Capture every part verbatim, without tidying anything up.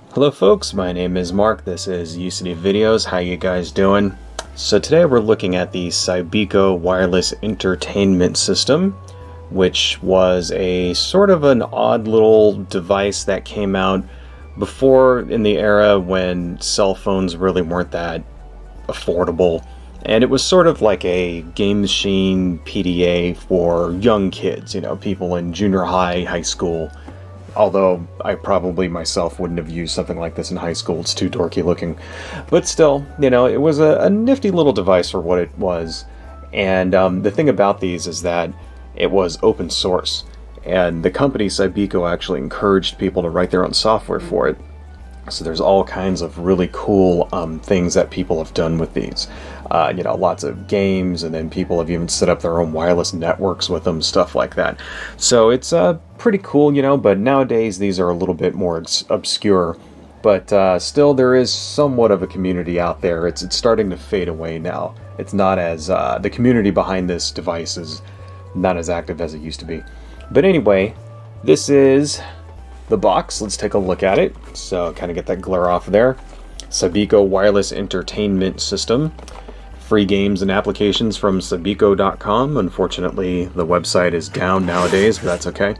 Hello folks, my name is Mark, this is U C D Videos, how you guys doing? So today we're looking at the Cybiko Wireless Entertainment System, which was a sort of an odd little device that came out before in the era when cell phones really weren't that affordable. And it was sort of like a game machine P D A for young kids, you know, people in junior high, high school. Although I probably myself wouldn't have used something like this in high school, it's too dorky looking. But still, you know, it was a, a nifty little device for what it was. And um, the thing about these is that it was open source. And the company Cybiko actually encouraged people to write their own software for it. So there's all kinds of really cool um, things that people have done with these. Uh, you know, lots of games, and then people have even set up their own wireless networks with them, stuff like that. So it's uh, pretty cool, you know, but nowadays these are a little bit more obscure. But uh, still, there is somewhat of a community out there. It's, it's starting to fade away now. It's not as, uh, the community behind this device is not as active as it used to be. But anyway, this is the box. Let's take a look at it. So kind of get that glare off there. Cybiko Wireless Entertainment System. Free games and applications from Cybiko dot com. Unfortunately, the website is down nowadays, but that's okay.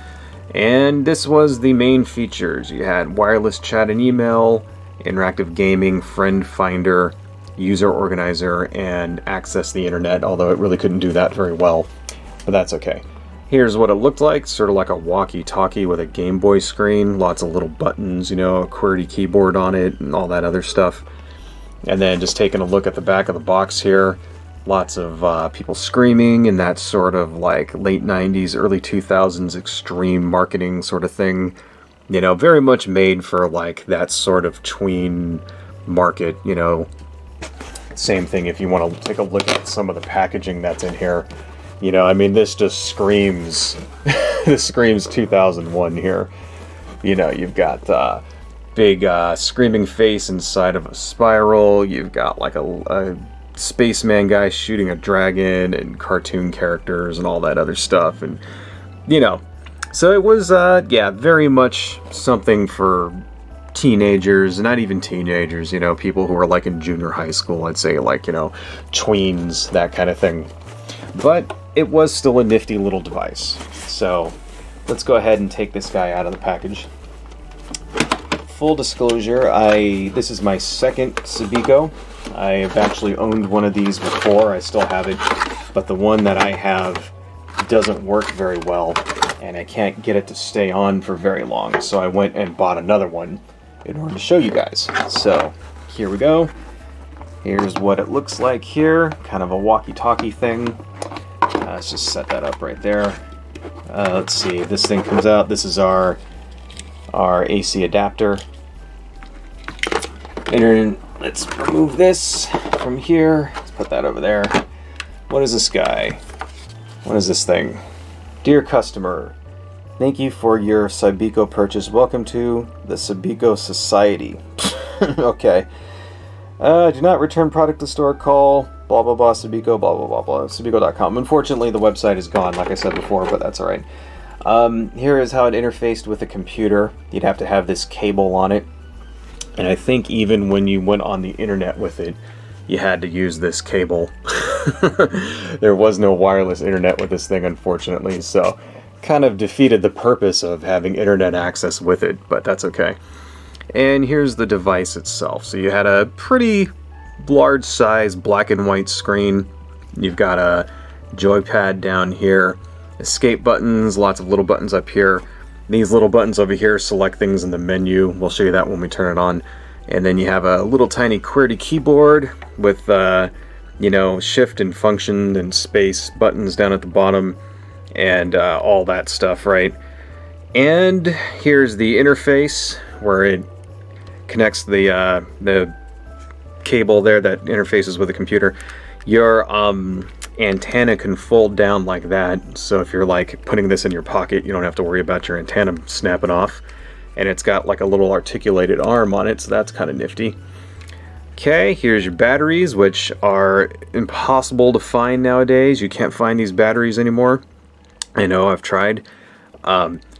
And this was the main features. You had wireless chat and email, interactive gaming, friend finder, user organizer, and access the internet, although it really couldn't do that very well, but that's okay. Here's what it looked like, sort of like a walkie-talkie with a Game Boy screen, lots of little buttons, you know, a QWERTY keyboard on it, and all that other stuff. And then just taking a look at the back of the box here, lots of uh, people screaming and that sort of like late nineties, early two thousands extreme marketing sort of thing. You know, very much made for like that sort of tween market, you know. Same thing if you want to take a look at some of the packaging that's in here. You know, I mean, this just screams, this screams two thousand one here. You know, you've got uh, big uh, screaming face inside of a spiral. You've got like a, a spaceman guy shooting a dragon and cartoon characters and all that other stuff. And, you know, so it was, uh, yeah, very much something for teenagers, not even teenagers, you know, people who are like in junior high school, I'd say, like, you know, tweens, that kind of thing. But it was still a nifty little device. So let's go ahead and take this guy out of the package. Full disclosure, I this is my second Cybiko. I've actually owned one of these before, I still have it, but the one that I have doesn't work very well, and I can't get it to stay on for very long, so I went and bought another one in order to show you guys. So here we go. Here's what it looks like here, kind of a walkie-talkie thing. Uh, let's just set that up right there. Uh, let's see, this thing comes out. This is our our A C adapter. And then let's remove this from here. Let's put that over there. What is this guy? What is this thing? Dear customer, thank you for your Cybiko purchase. Welcome to the Cybiko Society. Okay. Uh, do not return product to store, call, blah blah blah, Cybiko, blah blah blah blah, Cybiko dot com. Unfortunately, the website is gone, like I said before, but that's alright. Um, here is how it interfaced with a computer. You'd have to have this cable on it. And I think even when you went on the internet with it, you had to use this cable. There was no wireless internet with this thing, unfortunately, so kind of defeated the purpose of having internet access with it, but that's okay. And here's the device itself. So you had a pretty large size black and white screen. You've got a joypad down here, escape buttons, lots of little buttons up here. These little buttons over here select things in the menu. We'll show you that when we turn it on. And then you have a little tiny QWERTY keyboard with, uh, you know, shift and function and space buttons down at the bottom and uh, all that stuff, right? And here's the interface where it connects the uh, the cable there that interfaces with the computer. Your um, antenna can fold down like that, so if you're like putting this in your pocket, you don't have to worry about your antenna snapping off. And it's got like a little articulated arm on it, so that's kind of nifty. Okay, here's your batteries, which are impossible to find nowadays. You can't find these batteries anymore. I know, I've tried. Um,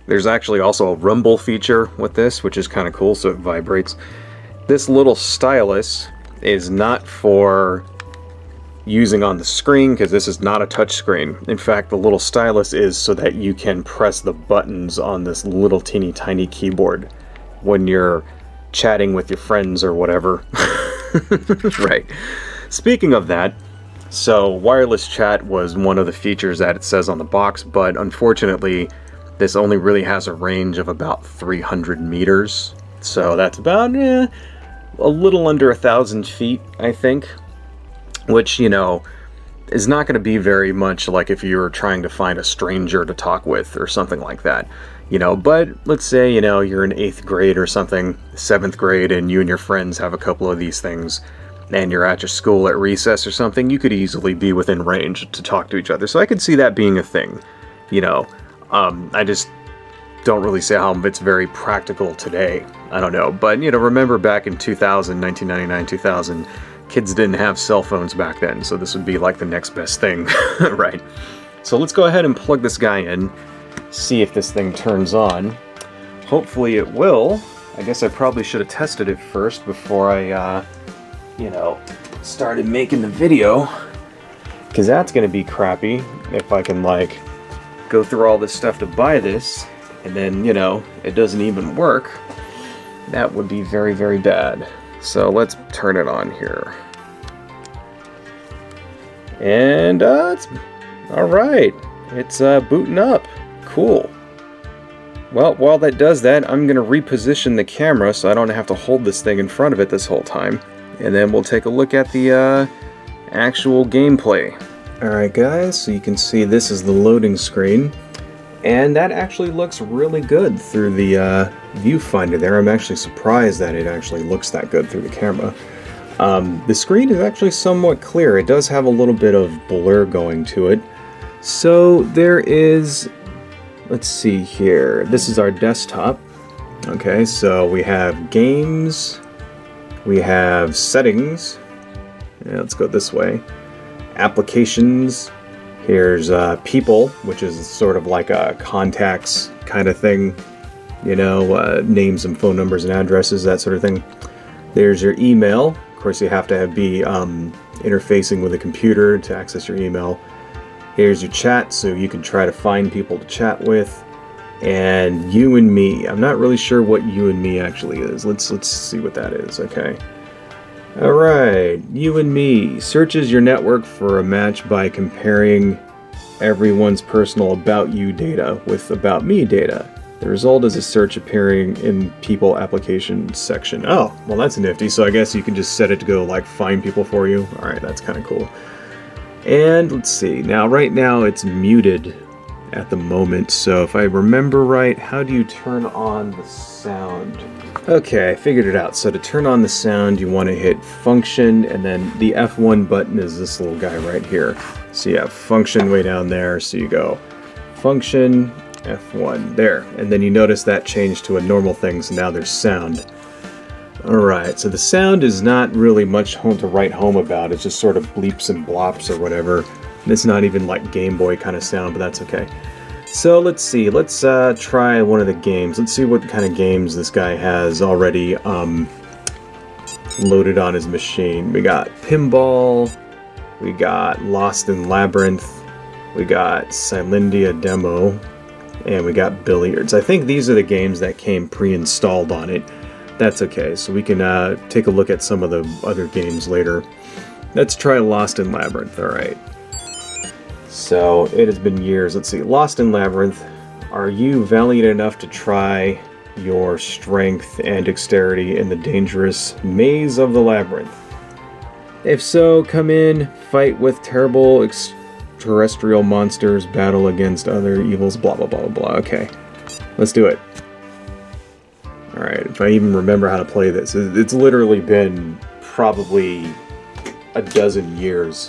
There's actually also a rumble feature with this, which is kind of cool, so it vibrates. This little stylus is not for using on the screen, because this is not a touch screen. In fact, the little stylus is so that you can press the buttons on this little teeny tiny keyboard when you're chatting with your friends or whatever. Right. Speaking of that, so wireless chat was one of the features that it says on the box, but unfortunately this only really has a range of about three hundred meters. So that's about eh, a little under a thousand feet, I think. Which, you know, is not going to be very much like if you were trying to find a stranger to talk with or something like that. You know, but let's say, you know, you're in eighth grade or something, seventh grade, and you and your friends have a couple of these things, and you're at your school at recess or something, you could easily be within range to talk to each other. So I could see that being a thing, you know. Um, I just don't really see how it's very practical today. I don't know. But, you know, remember back in two thousand, nineteen ninety-nine, two thousand, kids didn't have cell phones back then, so this would be like the next best thing, right? So let's go ahead and plug this guy in, see if this thing turns on. Hopefully it will. I guess I probably should have tested it first before I, uh, you know, started making the video, because that's going to be crappy if I can, like, go through all this stuff to buy this, and then, you know, it doesn't even work. That would be very, very bad. So let's turn it on here. And uh, it's alright. It's uh, booting up. Cool. Well, while that does that, I'm going to reposition the camera so I don't have to hold this thing in front of it this whole time. And then we'll take a look at the uh, actual gameplay. Alright guys, so you can see this is the loading screen. And that actually looks really good through the uh, viewfinder there. I'm actually surprised that it actually looks that good through the camera. Um, the screen is actually somewhat clear. It does have a little bit of blur going to it. So there is, let's see here, this is our desktop. Okay, so we have games, we have settings, yeah, let's go this way, applications. Here's uh, people, which is sort of like a contacts kind of thing, you know, uh, names and phone numbers and addresses, that sort of thing. There's your email. Of course, you have to have, be um, interfacing with a computer to access your email. Here's your chat, so you can try to find people to chat with. And you and me. I'm not really sure what you and me actually is. Let's let's see what that is. Okay. Alright, you and me. Searches your network for a match by comparing everyone's personal About You data with About Me data. The result is a search appearing in People Application section. Oh, well that's nifty, so I guess you can just set it to go like find people for you. Alright, that's kind of cool. And let's see, now right now it's muted at the moment, so if I remember right, how do you turn on the sound? Okay, I figured it out. So to turn on the sound, you want to hit function, and then the F one button is this little guy right here. So you have function way down there, so you go function, F one, there. And then you notice that changed to a normal thing, so now there's sound. Alright, so the sound is not really much home to write home about. It's just sort of bleeps and blops or whatever. And it's not even like Game Boy kind of sound, but that's okay. So let's see, let's uh, try one of the games. Let's see what kind of games this guy has already um, loaded on his machine. We got Pinball, we got Lost in Labyrinth, we got Cylindia Demo, and we got Billiards. I think these are the games that came pre-installed on it. That's okay, so we can uh, take a look at some of the other games later. Let's try Lost in Labyrinth, alright. So, it has been years. Let's see. Lost in Labyrinth. Are you valiant enough to try your strength and dexterity in the dangerous maze of the labyrinth? If so, come in, fight with terrible extraterrestrial monsters, battle against other evils, blah blah blah blah blah. Okay. Let's do it. Alright, if I even remember how to play this. It's literally been probably a dozen years.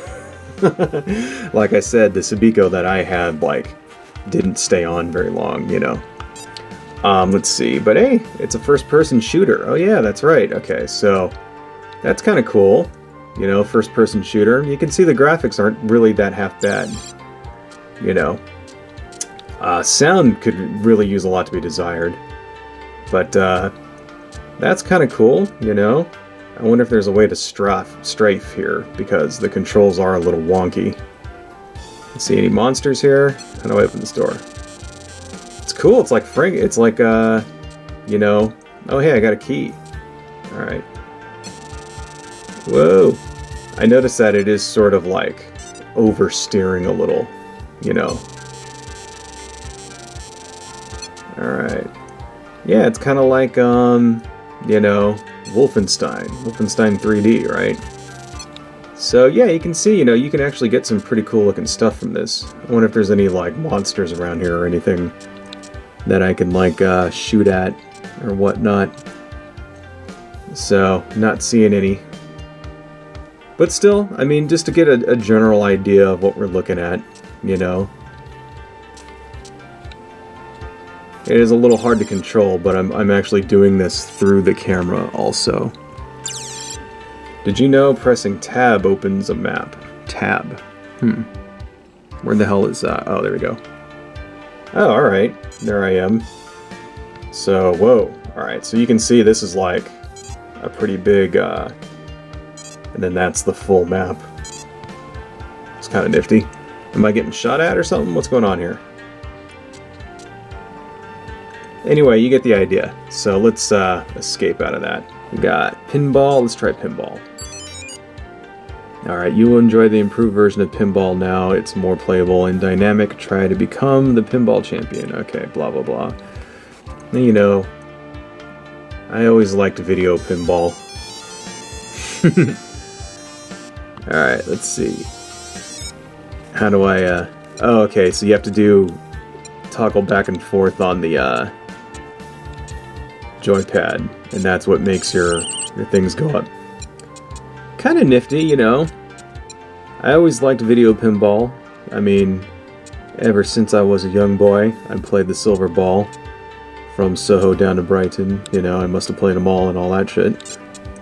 Like I said, the Cybiko that I had, like, didn't stay on very long, you know. Um, let's see, but hey, it's a first-person shooter. Oh yeah, that's right. Okay, so that's kind of cool. You know, first-person shooter. You can see the graphics aren't really that half bad. You know. Uh, sound could really use a lot to be desired. But uh, that's kind of cool, you know? I wonder if there's a way to strafe, strafe here, because the controls are a little wonky. See any monsters here? How do I open this door? It's cool, it's like Frank, it's like, uh, you know, oh hey, I got a key. Alright. Whoa! I noticed that it is sort of like oversteering a little, you know. Alright. Yeah, it's kind of like, um, you know, Wolfenstein. Wolfenstein three D, right? So yeah, you can see, you know, you can actually get some pretty cool looking stuff from this. I wonder if there's any, like, monsters around here or anything that I can, like, uh, shoot at or whatnot. So, not seeing any. But still, I mean, just to get a, a general idea of what we're looking at, you know. It is a little hard to control, but I'm, I'm actually doing this through the camera also. Did you know pressing tab opens a map? Tab. Hmm. Where the hell is that? Oh, there we go. Oh, alright. There I am. So, whoa. Alright, so you can see this is like a pretty big, uh... and then that's the full map. It's kind of nifty. Am I getting shot at or something? What's going on here? Anyway, you get the idea. So let's uh, escape out of that. We got pinball. Let's try pinball. Alright, you will enjoy the improved version of pinball now. It's more playable and dynamic. Try to become the pinball champion. Okay, blah blah blah. Now, you know, I always liked video pinball. Alright, let's see. How do I, uh... oh, okay, so you have to do... toggle back and forth on the, uh... joypad, and that's what makes your, your things go up. Kind of nifty, you know. I always liked video pinball. I mean, ever since I was a young boy, I played the silver ball. From Soho down to Brighton, you know, I must have played them all and all that shit.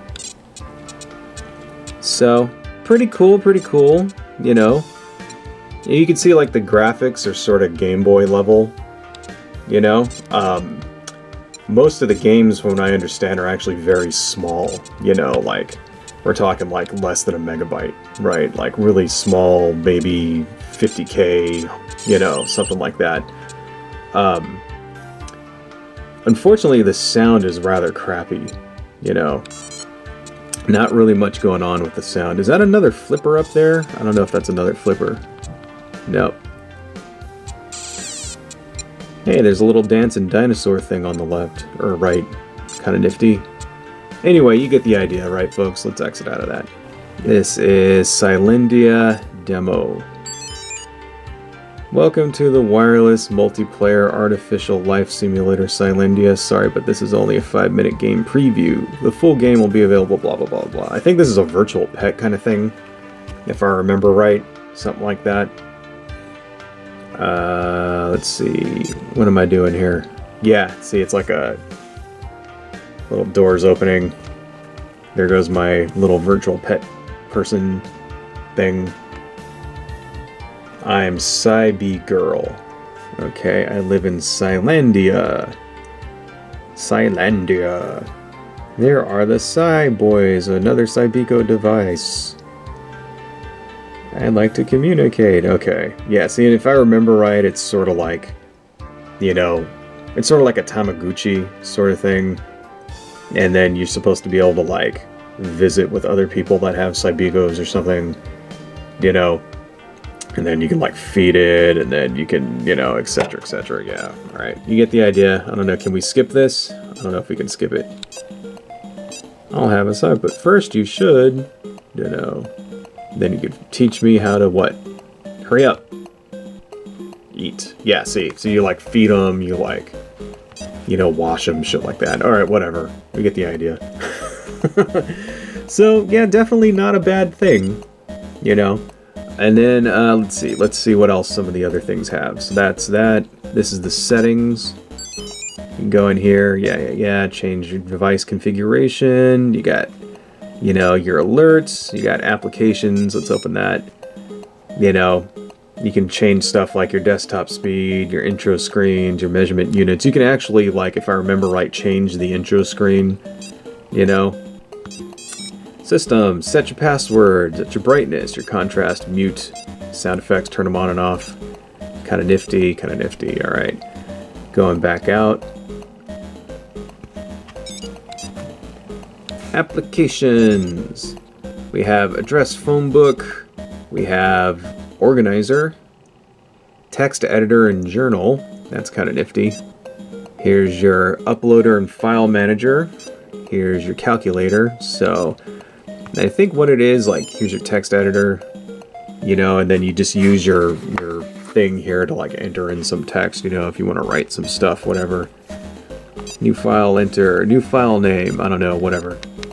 So, pretty cool, pretty cool, you know. You can see, like, the graphics are sort of Game Boy level, you know. Um, most of the games, from what I understand, are actually very small, you know, like, we're talking, like, less than a megabyte, right? Like, really small, maybe fifty K, you know, something like that. Um, unfortunately, the sound is rather crappy, you know. Not really much going on with the sound. Is that another flipper up there? I don't know if that's another flipper. Nope. Hey, there's a little dancing dinosaur thing on the left, or right. Kind of nifty. Anyway, you get the idea, right, folks? Let's exit out of that. This is Cylandia Demo. Welcome to the wireless multiplayer artificial life simulator Cylandia. Sorry, but this is only a five minute game preview. The full game will be available blah blah blah blah. I think this is a virtual pet kind of thing, if I remember right. Something like that. Uh, let's see. What am I doing here? Yeah, see, it's like a little doors opening. There goes my little virtual pet person thing. I'm Cybi Girl. Okay, I live in Cylandia. Cylandia. There are the Cy Boys, another Cybiko device. I'd like to communicate. Okay. Yeah, see, if I remember right, it's sort of like, you know, it's sort of like a Tamagotchi sort of thing. And then you're supposed to be able to, like, visit with other people that have Cybikos or something, you know. And then you can, like, feed it, and then you can, you know, et cetera, et cetera. Yeah, alright. You get the idea. I don't know, can we skip this? I don't know if we can skip it. I'll have a side, but first you should, you know. Then you could teach me how to what? Hurry up. Eat. Yeah, see. So you, like, feed them, you, like, you know, wash them, shit like that. Alright, whatever. We get the idea. So, yeah, definitely not a bad thing, you know. And then, uh, let's see. Let's see what else some of the other things have. So that's that. This is the settings. You can go in here. Yeah, yeah, yeah. Change your device configuration. You got, you know, your alerts. You got applications. Let's open that. You know, You can change stuff like your desktop speed, your intro screens, your measurement units. You can actually, like, if I remember right, change the intro screen, you know. System, set your password, set your brightness, your contrast, mute, sound effects, turn them on and off. Kind of nifty, kind of nifty, alright. Going back out. Applications. We have address phone book. We have organizer, text editor and journal. That's kind of nifty. Here's your uploader and file manager. Here's your calculator. So I think what it is, like, here's your text editor, you know, and then you just use your your thing here to like enter in some text, you know, if you want to write some stuff, whatever. New file, enter, new file name, I don't know, whatever.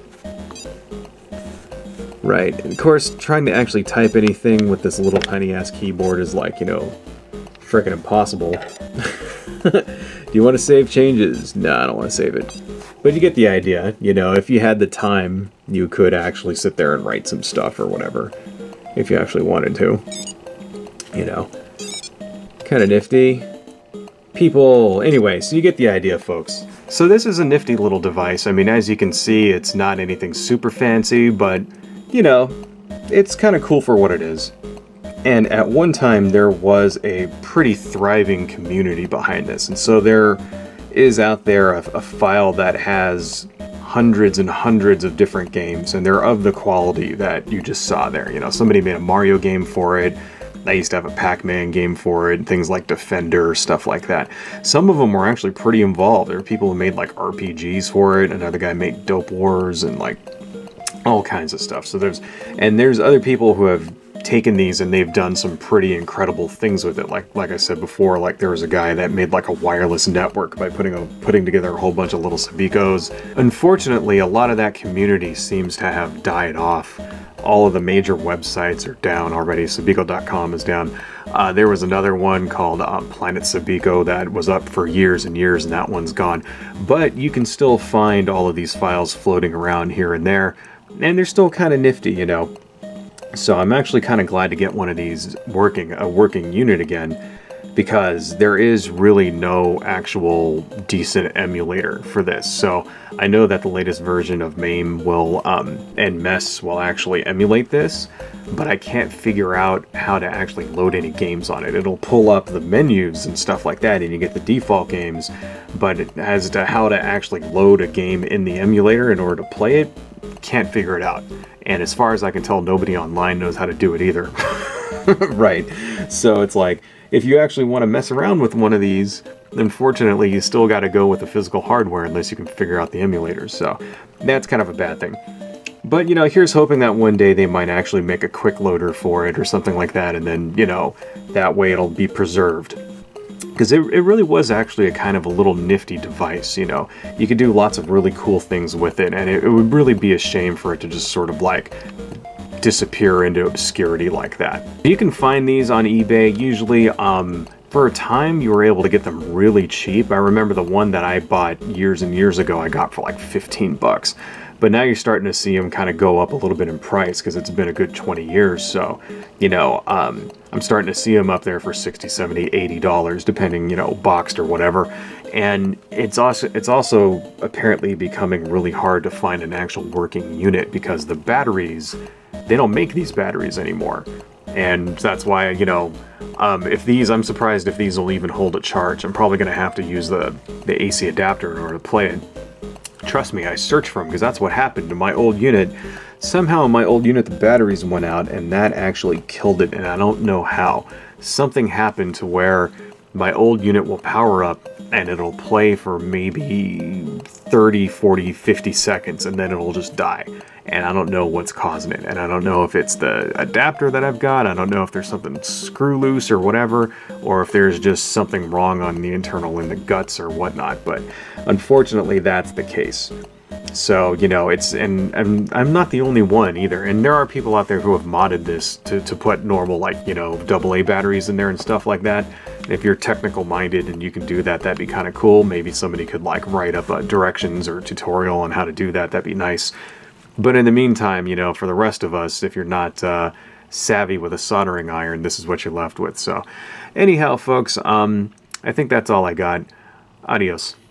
Right, and of course, trying to actually type anything with this little tiny ass keyboard is like, you know, freaking impossible. Do you want to save changes? No, I don't want to save it. But you get the idea, you know, if you had the time, you could actually sit there and write some stuff or whatever, if you actually wanted to. You know, kind of nifty. People, anyway, so you get the idea, folks. So this is a nifty little device. I mean, as you can see, it's not anything super fancy, but you know, it's kind of cool for what it is. And at one time, there was a pretty thriving community behind this. And so there is out there a, a file that has hundreds and hundreds of different games, and they're of the quality that you just saw there. You know, somebody made a Mario game for it. I used to have a Pac-Man game for it, things like Defender, stuff like that. Some of them were actually pretty involved. There were people who made like R P Gs for it. Another guy made Dope Wars and like all kinds of stuff. So there's, and there's other people who have taken these and they've done some pretty incredible things with it. Like, like I said before, like there was a guy that made like a wireless network by putting a, putting together a whole bunch of little Cybikos. Unfortunately, a lot of that community seems to have died off. All of the major websites are down already. Cybiko dot com is down. Uh, there was another one called uh, Planet Cybiko that was up for years and years, and that one's gone. But you can still find all of these files floating around here and there. And they're still kind of nifty, you know. So I'm actually kind of glad to get one of these working, a working unit again, because there is really no actual decent emulator for this. So I know that the latest version of MAME will, um, and MES will actually emulate this, but I can't figure out how to actually load any games on it. It'll pull up the menus and stuff like that, and you get the default games, but as to how to actually load a game in the emulator in order to play it, can't figure it out. And as far as I can tell, nobody online knows how to do it either. Right. So it's like, if you actually want to mess around with one of these, unfortunately, you still got to go with the physical hardware unless you can figure out the emulators. So that's kind of a bad thing. But, you know, here's hoping that one day they might actually make a quick loader for it or something like that. And then, you know, that way it'll be preserved. Because it, it really was actually a kind of a little nifty device, you know. You could do lots of really cool things with it, and it, it would really be a shame for it to just sort of like disappear into obscurity like that. You can find these on eBay. Usually, um, for a time, you were able to get them really cheap. I remember the one that I bought years and years ago, I got for like fifteen bucks. But now you're starting to see them kind of go up a little bit in price because it's been a good twenty years. So, you know, um, I'm starting to see them up there for sixty, seventy, eighty dollars, depending, you know, boxed or whatever. And it's also, it's also apparently becoming really hard to find an actual working unit because the batteries, they don't make these batteries anymore. And that's why, you know, um, if these, I'm surprised if these will even hold a charge. I'm probably going to have to use the, the A C adapter in order to play it. Trust me, I searched for them because that's what happened to my old unit. Somehow in my old unit the batteries went out and that actually killed it, and I don't know how. Something happened to where my old unit will power up and it'll play for maybe thirty, forty, fifty seconds and then it'll just die. And I don't know what's causing it. And I don't know if it's the adapter that I've got. I don't know if there's something screw loose or whatever, or if there's just something wrong on the internal in the guts or whatnot. But unfortunately, that's the case. So, you know, it's, and, and I'm not the only one either. And there are people out there who have modded this to, to put normal, like, you know, double A batteries in there and stuff like that. And if you're technical minded and you can do that, that'd be kind of cool. Maybe somebody could like write up uh, directions or tutorial on how to do that. That'd be nice. But in the meantime, you know, for the rest of us, if you're not uh, savvy with a soldering iron, this is what you're left with. So anyhow, folks, um, I think that's all I got. Adios.